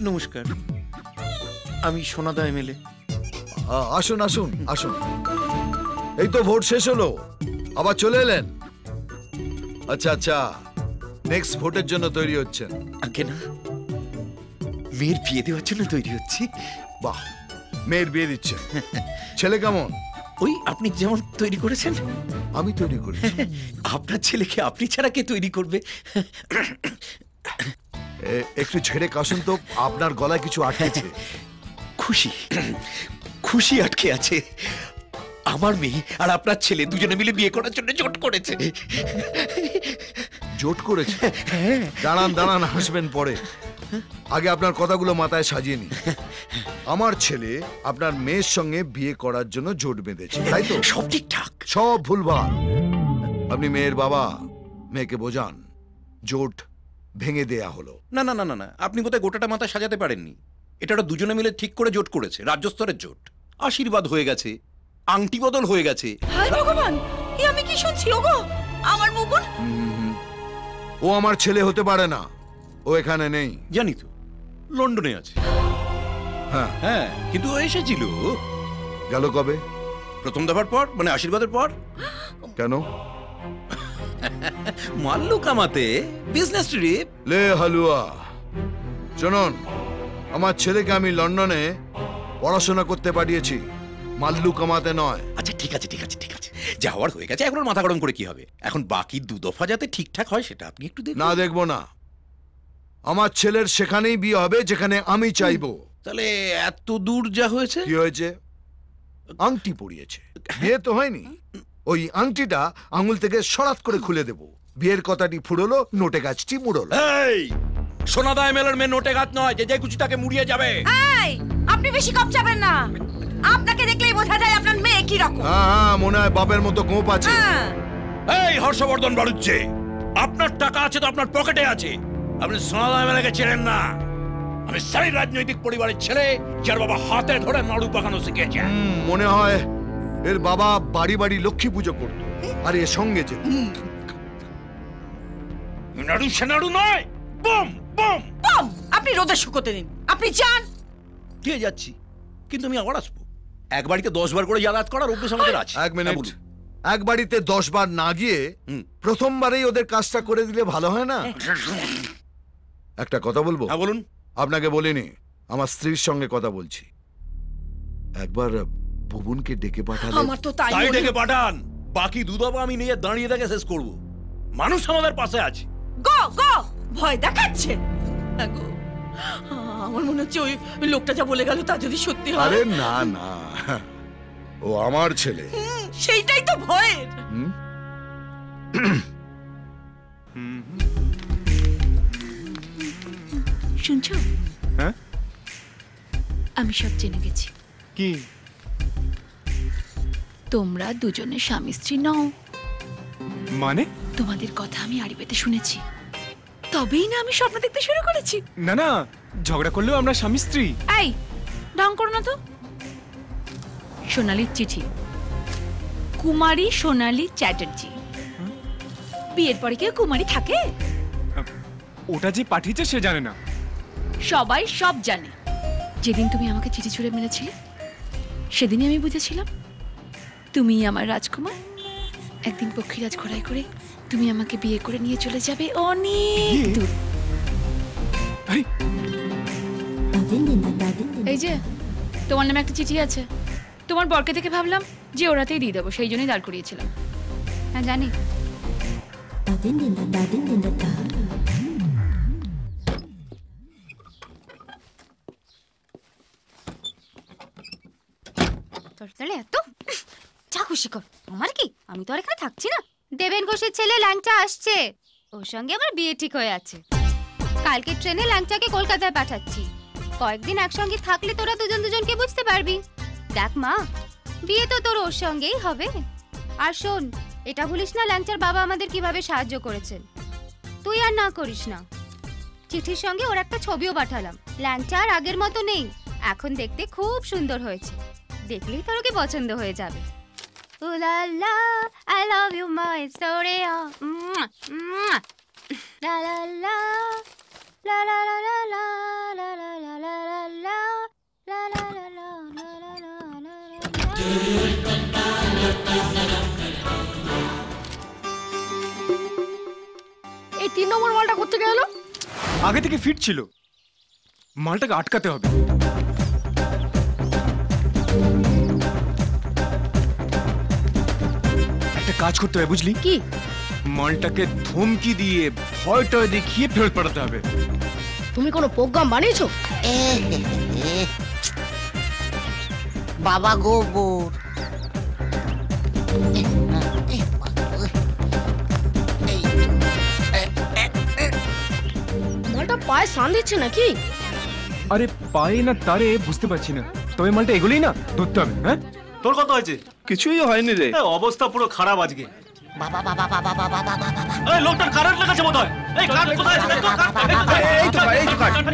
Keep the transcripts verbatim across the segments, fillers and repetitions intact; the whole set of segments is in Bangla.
নমস্কার, আমি সোনাদা এমএলএ। আসুন আসুন আসুন, এই তো ভোট শেষ হলো, আবার চলে এলেন। আচ্ছা আচ্ছা, নেক্সট ভোটের জন্য তৈরি হচ্ছেন? আগে না, মেয়ের বিয়ে দেওয়ার জন্য তৈরি হচ্ছি। বাহ, মেয়ের বিয়ে দিচ্ছেন? ছেলে কেমন? ওই আপনি যেমন তৈরি করেছেন। আমি তৈরি করি? আপনার ছেলেকে আপনি ছাড়া কে তৈরি করবে? একটু ছেড়ে কাশুন তো, আপনার গলায় কিছু আটকেছে। খুশি খুশি আটকে আছে। আমার মেয়ে আর আপনার ছেলে দুজনে মিলে বিয়ে করার জন্য জোট করেছে। জোট করেছে? দাঁড়ান দাঁড়ান, হাসবেন পরে, আগে আপনার কথাগুলো মাথায় সাজিয়ে নি। আমার ছেলে আপনার মেয়ের সঙ্গে বিয়ে করার জন্য জোট বেঁধেছে, তাই তো? সব ঠিকঠাক। সব ভুলভাল। আপনি মেয়ের বাবা, মেয়েকে বোঝান জোট ভেঙে দেয়া হলো। না না না না না, আপনি বোধহয় গোটাটা মাথা সাজাতে পারেননি। এটা ওরা দুজনে মিলে ঠিক করে জোট করেছে, রাজ্য স্তরের জোট। আশীর্বাদ হয়ে গেছে, আংটি বদল হয়ে গেছে। হায় ভগবান, এ আমি কি শুনছি? ওগো আমার মুকুন। ও আমার ছেলে হতে পারে না, ও এখানে নেই। জানি তো, লন্ডনে আছে। হ্যাঁ হ্যাঁ, কিন্তু ও এসেছিল। গেল কবে? প্রথম দফার পর, মানে আশীর্বাদের পর। কেন? মাল্লু কামাতে, বিজনেস ট্রিপ। লে হালুয়া, শুনুন, আমার ছেলেকে আমি লন্ডনে পড়াশোনা করতে পাঠিয়েছি, মাল্লু কামাতে নয়। আচ্ছা ঠিক আছে ঠিক আছে ঠিক আছে, যা হওয়ার হয়ে গেছে, এখন মাথা গরম করে কি হবে? এখন বাকি দু দফা যাতে ঠিকঠাক হয় সেটা আপনি একটু দেখুন। না, দেখবো না। আমার ছেলের সেখানেই বিয়ে হবে যেখানে আমি চাইবো। তাহলে এত দূর যা হয়েছে? কি হয়েছে? আংটি পরিয়েছে, বিয়ে তো হয়নি। ওই আংটিটা আঙুল থেকে সরাত করে খুলে দেব। বিয়ের কথাটি ফুরলো, নোটে গাছটি মুড়লো। এই সোনাদা এমএলএর মেয়ে নোটে গাছ নয় যে যে কুচি তাকে মুড়িয়ে যাবে। এই আপনি বেশি কম যাবেন না, আপনাকে দেখলেই বোঝা যায় আপনার মেয়ে কি রকম। হ্যাঁ হ্যাঁ, মনে হয় বাপের মতো গোপ আছে। এই হর্ষবর্ধন বাড়ুচ্ছে, আপনার টাকা আছে তো আপনার পকেটে আছে। আপনি সোনাদা এমএলএকে চেনেন না। আমি সেই রাজনৈতিক পরিবারের ছেলে যার বাবা হাতে ধরে নাড়ু পাকানো শিখেছে। মনে হয় এর বাবা বাড়ি বাড়ি লক্ষ্মী পুজো করত আর এর সঙ্গে যেত। নাড়ু সে নাড়ু নয়, বম বম বম। আপনি রোদে শুকোতে দিন, আপনি যান। কে যাচ্ছি, কিন্তু আমি আবার আসবো। এক বাড়িতে দশ বার করে যাতায়াত করার অভ্যেস আমাদের আছে। এক মিনিট, এক বাড়িতে দশ বার না গিয়ে প্রথমবারেই ওদের কাজটা করে দিলে ভালো হয় না? একটা কথা বলবো? হ্যাঁ বলুন। আপনাকে বলিনি, আমার স্ত্রীর সঙ্গে কথা বলছি। একবার ভুবনকে ডেকে পাঠালে। আমার তো তাই তাই ডেকে পাঠান, বাকি দুধবা আমি নিয়ে দাঁড়িয়ে থেকে শেষ করব। মানুষ আমাদের পাশে আছে। গো গো, ভয় দেখাচ্ছে। গো, আমার মনে হচ্ছে ওই লোকটা যা বলে গেল তা যদি সত্যি হয়। আরে না না, ও আমার ছেলে। সেইটাই তো ভয়ের। শুনছো? হ্যাঁ, আমি সব জেনে গেছি। কি? তোমরা দুজনে স্বামী স্ত্রী নও। মানে? তোমাদের কথা আমি আড়িবেতে শুনেছি, তবেই না আমি স্বপ্ন দেখতে শুরু করেছি। না না, ঝগড়া করলেও আমরা স্বামী স্ত্রী। এই ঢং করো না তো। সোনালীর চিঠি, কুমারী সোনালী চ্যাটার্জি। বিয়ের পরে কেউ কুমারী থাকে? ওটা যে পাঠিয়েছে সে জানে না। সবাই সব জানে। যেদিন তুমি আমাকে চিঠি ছুঁড়ে মেরেছিলে সেদিনই আমি বুঝেছিলাম তুমি আমার রাজকুমার। একদিন পক্ষীরাজ ঘোড়ায় করে তুমি আমাকে বিয়ে করে নিয়ে চলে যাবে অনেক দূর। এই যে তোমার নামে একটা চিঠি আছে। তোমার বরকে থেকে ভাবলাম যে ওরাতেই দিয়ে দেবো, সেই জন্যই দাঁড় করিয়েছিলাম। হ্যাঁ জানি। তাহলে এত যা খুশি কর, আমার কি, আমি তো আর এখানে থাকছি না। দেবেন ঘোষের ছেলে ল্যাংচা আসছে, ওর সঙ্গে আমার বিয়ে ঠিক হয়ে আছে। কালকে ট্রেনে ল্যাংচাকে কলকাতায় পাঠাচ্ছি। কয়েকদিন একসঙ্গে থাকলে তোরা দুজন দুজনকে বুঝতে পারবি। দেখ মা, বিয়ে তো তোর ওর সঙ্গেই হবে। আর শোন, এটা ভুলিস না ল্যাংচার বাবা আমাদের কিভাবে সাহায্য করেছেন। তুই আর না করিস না। চিঠির সঙ্গে ওর একটা ছবিও পাঠালাম। ল্যাংচা আর আগের মতো নেই, এখন দেখতে খুব সুন্দর হয়েছে। দেখলেই তোর কি পছন্দ হয়ে যাবে। Ooh la la, I love you my story. La la la, la la la la la la la এই তিন নম্বর মালটা কোত্থেকে এলো? আগে থেকে ফিট ছিল, মালটাকে আটকাতে হবে। একটা কাজ করতে হবে বুঝলি? কি? মালটাকে ধমকি দিয়ে ভয় টয় দেখিয়ে ফেরত পাঠাতে হবে। তুমি কোনো প্রোগ্রাম বানিয়েছো? বাবা গোবর। মালটা পায়ে সান দিচ্ছে নাকি? আরে পায়ে না তারে বুঝতে পারছি না, তবে মালটা এগুলোই না ধরতে হবে। হ্যাঁ, তোর কত হয়েছে? কিছুই হয়নি রে। এ, অবস্থা পুরো খারাপ আজকে। বাবা বাবা বাবা বাবা বাবা বাবা। এই লোকটার কারেন্ট লেগেছে বোধহয়। এই কাট কোথায় আছে? দেখতো, কাট। এই তো ভাই, এই তো কাট।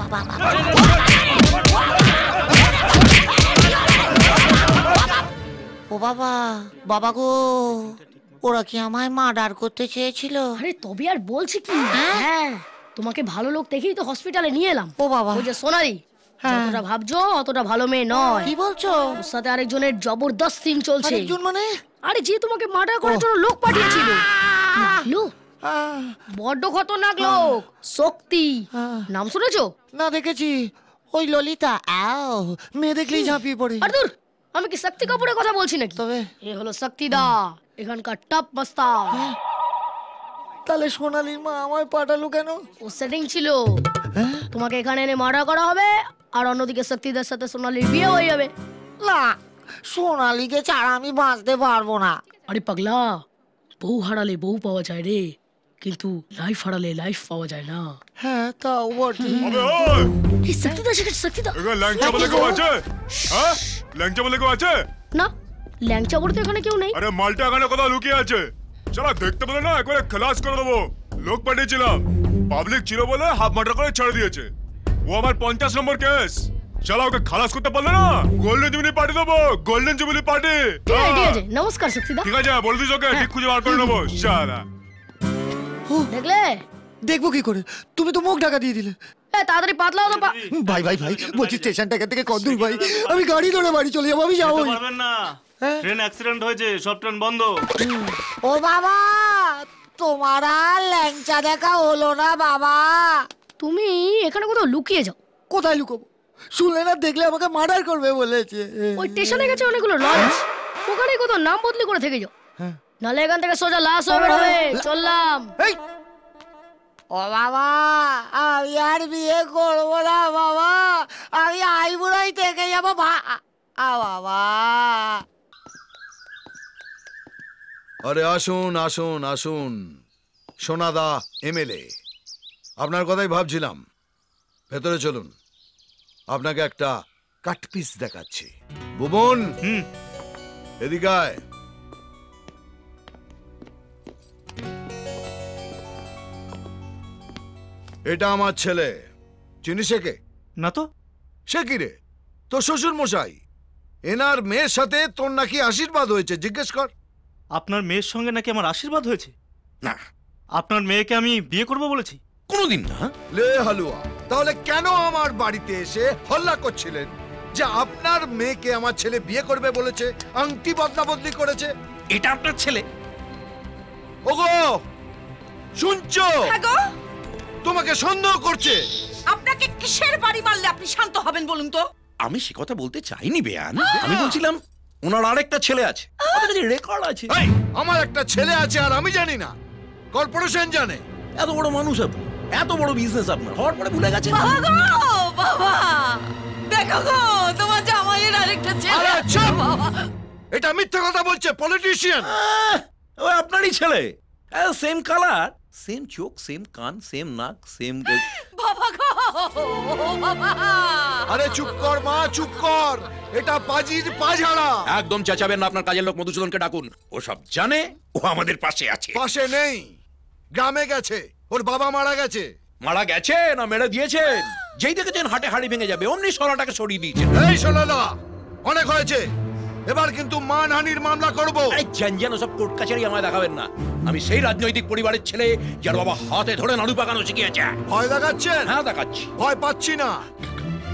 ও বাবা, বাবা গো, ওরা কি আমায় মার্ডার করতে চেয়েছিল? আরে তবে আর বলছি কি, হ্যাঁ তোমাকে ভালো লোক দেখেই তো হসপিটালে নিয়ে এলাম। ও বাবা, ওই যে সোনালি, যতটা ভাবছো অতটা ভালো মেয়ে নয়। কি বলছো? ওর সাথে আরেকজনের জবরদস্ত সিন চলছে। আরেকজন মানে? আরে যে তোমাকে মার্ডার করার জন্য লোক পাঠিয়েছিল। লোক? বড্ড খতরনাক লোক, শক্তি। নাম শুনেছো? না, দেখেছি। ওই ললিতা, আও মেয়ে দেখলেই ঝাঁপিয়ে পড়ে। আর দূর, আমি কি শক্তি কাপুরের কথা বলছি নাকি? তবে এ হলো শক্তিদা, এখানকার টপ মাস্টার। তাহলে সোনালির মা আমায় পাঠালো কেন? ও সেটিং ছিল, তোমাকে এখানে এনে মার্ডার করা হবে আর অন্যদিকে শক্তিদার সাথে সোনালির বিয়ে হয়ে যাবে। না, সোনালিকে ছাড়া আমি বাঁচতে পারবো না। আরে পাগলা, বউ হারালে বউ পাওয়া যায় রে, কিন্তু লাইফ হারালে লাইফ পাওয়া যায় না। হ্যাঁ, তাও বটে। এই শক্তিদা শিখেছে, শক্তিদা। ল্যাংচা বলে কেউ আছে? হ্যাঁ, ল্যাংচা বলে কেউ আছে? না, ল্যাংচা বলতে এখানে কেউ নেই। আরে মালটা এখানে কোথাও লুকিয়ে আছে। চলো দেখতে পেলে না, একবারে খালাস করে দেবো। লোক পাঠিয়েছিলাম, পাবলিক ছিল বলে হাফ মার্ডার করে ছেড়ে দিয়েছে। ও আমার পঞ্চাশ নম্বর কেস। চলো ওকে খালাস করতে পারলে না, গোল্ডেন জুবিলি পার্টি দেবো, গোল্ডেন জুবিলি পার্টি। ঠিক আছে, ঠিক আছে, নমস্কার শক্তিদা। ঠিক আছে, বলে দিস ওকে, ঠিক খুঁজে বার করে নেবো। শালা দেখলে? দেখবো কি করে? তুমি তো মুখ ঢাকা দিয়ে দিলে। এ তাড়াতাড়ি পাতলাও তো। ভাই ভাই ভাই, বলছি স্টেশনটা এখান থেকে কত দূর ভাই? আমি গাড়ি ধরে বাড়ি চলে যাবো। আমি যাবো। যেতে পারবেন না, ট্রেন অ্যাক্সিডেন্ট হয়েছে, সব ট্রেন বন্ধ। ও বাবা, তোমার আর ল্যাংচা দেখা হলো না বাবা। তুমি এখানে কোথাও লুকিয়ে যাও। কোথায় লুকোবো? শুনলে না, দেখলে আমাকে মার্ডার করবে বলেছে। ওই স্টেশনে গেছে অনেকগুলো লঞ্চ, ওখানে কোথাও নাম বদলি করে থেকে যাও, নাহলে এখান থেকে সোজা লাশ হবে হবে। চললাম। ও বাবা, আমি আর বিয়ে করবো না বাবা, আমি আইবুড়াই থেকে যাবো। বাবা, আরে আসুন আসুন আসুন, সোনাদা এমএলএ, আপনার কথাই ভাবছিলাম। ভেতরে চলুন, আপনাকে একটা কাটপিস দেখাচ্ছি। ভুবন, এদিকে আয়। এটা আমার ছেলে, চিনিস একে? না তো। সে কি রে? তোর শ্বশুর মশাই। এনার মেয়ের সাথে তোর নাকি আশীর্বাদ হয়েছে, জিজ্ঞেস কর। আপনার মেয়ের সঙ্গে নাকি আমার আশীর্বাদ হয়েছে? না, আপনার মেয়েকে আমি বিয়ে করব বলেছি? কোনোদিন না। লে হালুয়া, তাহলে কেন আমার বাড়িতে এসে হল্লা করছিলেন যে আপনার মেয়েকে আমার ছেলে বিয়ে করবে বলেছে, আংটি বদলা বদলি করেছে? এটা আপনার ছেলে? ওগো, শুনছো? হ্যাঁ গো, তোমাকে সন্দেহ করছে। আপনাকে কিসের বাড়ি মারলে আপনি শান্ত হবেন বলুন তো? আমি সে কথা বলতে চাইনি বেয়ান। আমি বলছিলাম ওনার আরেকটা ছেলে আছে, রেকর্ড আছে। এই, আমার একটা ছেলে আছে আর আমি জানি না? কর্পোরেশন জানে। এত বড় মানুষ আপনি, এত বড় বিজনেস আপনার, হওয়ার পরে ভুলে গেছেন। বাবা গো, বাবা দেখো গো, তোমার জামাইয়ের আরেকটা ছেলে আরে আছে চুপ! বাবা। এটা মিথ্যা কথা বলছে, পলিটিশিয়ান। ওই আপনারই ছেলে, সেম কালার, সেম চোখ, সেম কান, সেম নাক, সেম। বাবা গো, বাবা। আরে চুপ কর মা, চুপ কর। এটা পাজির পাঝাড়া। একদম চেঁচাবেন না, আপনার কাজের লোক মধুসূদনকে ডাকুন। ও সব জানে, ও আমাদের পাশে আছে। পাশে নেই, গ্রামে গেছে। ওর বাবা মারা গেছে। মারা গেছে না মেরে দিয়েছেন? যেই দেখেছেন হাটে হাড়ি ভেঙে যাবে, অমনি সরাটাকে সরিয়ে দিয়েছেন। এই সোনাদা, অনেক হয়েছে, এবার কিন্তু মানহানির মামলা করব। আরে জানজান ওসব কোর্ট কাছারি আমায় দেখাবেন না। আমি সেই রাজনৈতিক পরিবারের ছেলে যার বাবা হাতে ধরে নাড়ু পাকানো শিখিয়েছে। ভয় দেখাচ্ছেন? হ্যাঁ দেখাচ্ছি। ভয় পাচ্ছি না।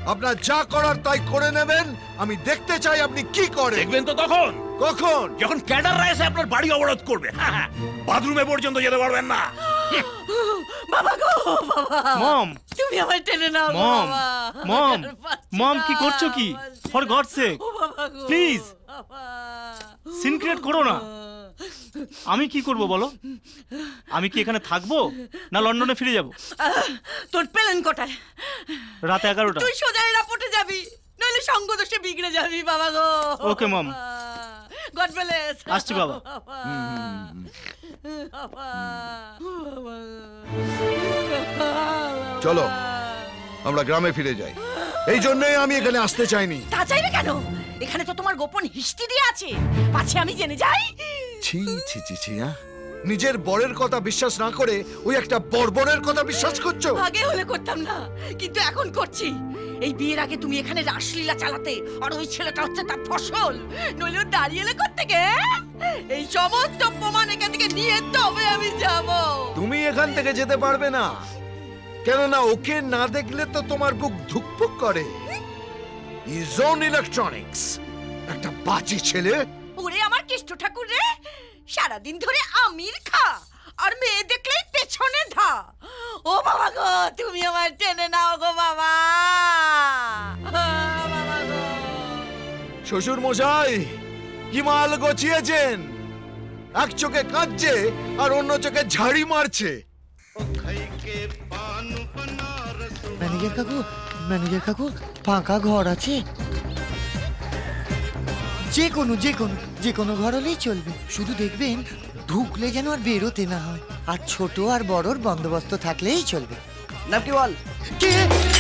আপনার যা করার তাই করে নেবেন। আমি দেখতে চাই আপনি কি করেন। দেখবেন তো তখন, কখন? যখন ক্যাডাররা এসে আপনার বাড়ি অবরোধ করবে। বাথরুমে পর্যন্ত যেতে পারবেন না। বাবা গো বাবা, মম তুমি আমায় টেনে নাও গো মম বাবা। মম আর পারছি মম না, কি করছো কি? পারছি ফর গড সেক ও বাবা গো, প্লিজ বাবা। সিন ক্রিয়েট করো না। আমি কি করব বলো? আমি কি এখানে থাকবো না লন্ডনে ফিরে যাব? আহ, তোর প্লেন কোটায়? রাত এগারোটা। তুই সোজা এয়ারপোর্টে যাবি, নইলে সঙ্গ দোষে বিগড়ে যাবি বাবা গো। ওকে মম। God bless. আসছি বাবা। চলো আমরা গ্রামে ফিরে যাই। এই জন্যই আমি এখানে আসতে চাইনি। তা চাইবে কেন? এখানে তো তোমার গোপন হিস্ট্রি দিয়ে আছে, পাছে আমি জেনে যাই। ছি ছি ছি ছি, হ্যাঁ? নিজের বরের কথা বিশ্বাস না করে ওই একটা বর্বরের কথা বিশ্বাস করছো? আগে হলে করতাম না, কিন্তু এখন করছি। এই বিয়ের আগে তুমি এখানে রাসলীলা চালাতে, আর ওই ছেলেটা হচ্ছে তার ফসল, নইলে ও দাঁড়িয়ে এলে করতে। এই সমস্ত প্রমাণ এখান থেকে নিয়ে তবে আমি যাব। তুমি এখান থেকে যেতে পারবে না, কেননা ওকে না দেখলে তো তোমার বুক ধুকপুক করে। ইজন ইলেকট্রনিক্স একটা বাজে ছেলে। ওরে আমার কৃষ্ণ ঠাকুর রে, সারাদিন ধরে আমির খা আর মেয়ে দেখলেই পেছনে ধা। ও বাবা গো, তুমি আমার টেনে নাও গো বাবা। শ্বশুর মশাই কি মাল গছিয়েছেন? এক চোখে কাঁদছে আর অন্য চোখে ঝাড়ি মারছে। ম্যানেজার কাকু, ম্যানেজার কাকু, ফাঁকা ঘর আছে? যে কোনো যে কোনো যে কোনো ঘর হলেই চলবে, শুধু দেখবেন ঢুকলে যেন আর বেরোতে না হয়, আর ছোট আর বড়র বন্দোবস্ত থাকলেই চলবে। নাম কি বল? কে?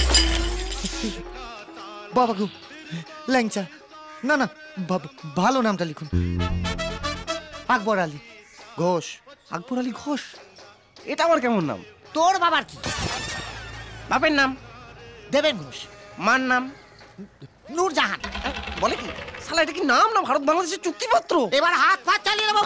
বাবা গো, ল্যাংচা। না না, ভা- ভালো নামটা লিখুন। আকবর আলী ঘোষ। আকবর আলী ঘোষ, এটা আমার কেমন নাম? তোর বাবার কি? বাপের নাম দেবেন ঘোষ। মার নাম নূরজাহান। বলে কি শালা, এটা কি নাম না ভারত বাংলাদেশের চুক্তিপত্র? এবার হাত পা চালিয়ে দেবো।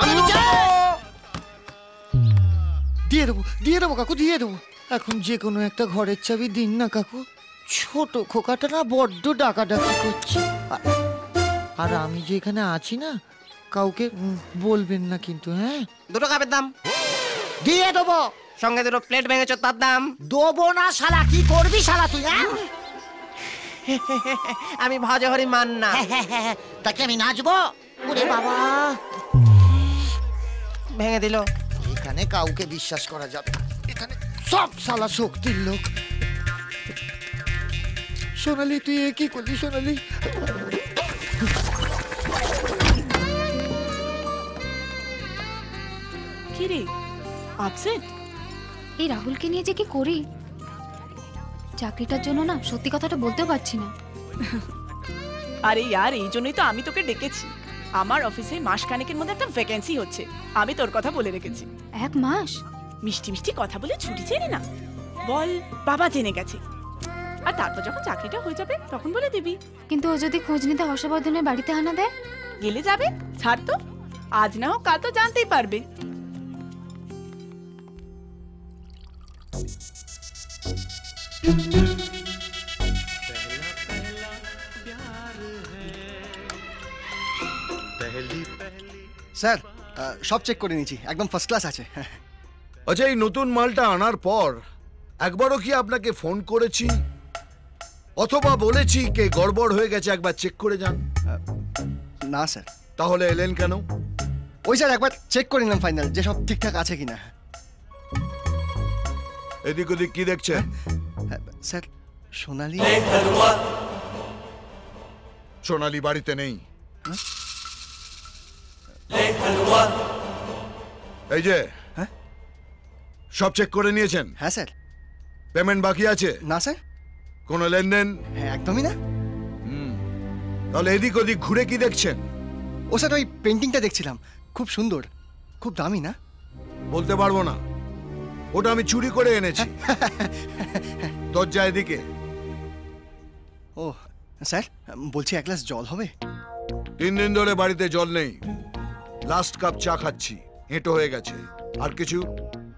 দিয়ে দেবো দিয়ে দেবো কাকু, দিয়ে দেবো। এখন যে কোনো একটা ঘরের চাবি দিন না কাকু। ছোট খোকাটা না বড্ড ডাকাডাকি করছে। আ- আর আমি যে এখানে আছি না, কাউকে উম, বলবেন না কিন্তু, হ্যাঁ? দুটো কাপের দাম দিয়ে দেবো। সঙ্গে দুটো প্লেট ভেঙেছো, তার দাম দেবো না শালা। কি করবি শালা তুই, হ্যাঁ? আমি ভজহরি মান না। তাকে আমি নাচবো? ওরে বাবা, ভেঙে দিল। এখানে কাউকে বিশ্বাস করা যাবে না, এখানে সব শালা শক্তির লোক। সোনালি, তুই এ কি করলি সোনালি? কি রে, আপসেট? এই রাহুলকে নিয়ে যে কি করি, চাকরিটার জন্য না সত্যি কথাটা বলতেও পারছি না। আরে ইয়ার, এই জন্যই তো আমি তোকে ডেকেছি। আমার অফিসে মাস খানেকের মধ্যে একটা ভ্যাকেন্সি হচ্ছে, আমি তোর কথা বলে রেখেছি। এক মাস? মিষ্টি মিষ্টি কথা বলে ছুটি চেয়ে না, বল বাবা জেনে গেছে, আর তারপর যখন চাকরিটা হয়ে যাবে তখন বলে দিবি। কিন্তু ও যদি খোঁজ নিতে হর্ষবর্ধনের বাড়িতে হানা দেয়? গেলে যাবে, ছাড় তো, আজ না হোক কাল তো জানতেই পারবে। স্যার সব চেক করে নিয়েছি, একদম ফার্স্ট ক্লাস আছে। আচ্ছা, এই নতুন মালটা আনার পর একবারও কি আপনাকে ফোন করেছি অথবা বলেছি কে গড়বড় হয়ে গেছে একবার চেক করে যান? না স্যার। তাহলে এলেন কেন? ওই স্যার একবার চেক করে নিলাম ফাইনাল, যে সব ঠিকঠাক আছে কিনা। এদিক ওদিক কি দেখছেন? স্যার সোনালি। সোনালি বাড়িতে নেই। এই যে, সব চেক করে নিয়েছেন? হ্যাঁ স্যার। পেমেন্ট বাকি আছে? না স্যার। কোনো লেনদেন? হ্যাঁ একদমই না। হুম, তাহলে এদিক ওদিক ঘুরে কি দেখছেন? ও স্যার ওই পেন্টিংটা দেখছিলাম, খুব সুন্দর, খুব দামি না? বলতে পারবো না, ওটা আমি চুরি করে এনেছি। দরজা এদিকে। ও স্যার, বলছি এক গ্লাস জল হবে? তিন দিন ধরে বাড়িতে জল নেই, লাস্ট কাপ চা খাচ্ছি, এঁটো হয়ে গেছে। আর কিছু?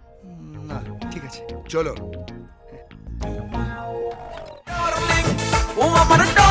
না ঠিক আছে, চলো। ও আমার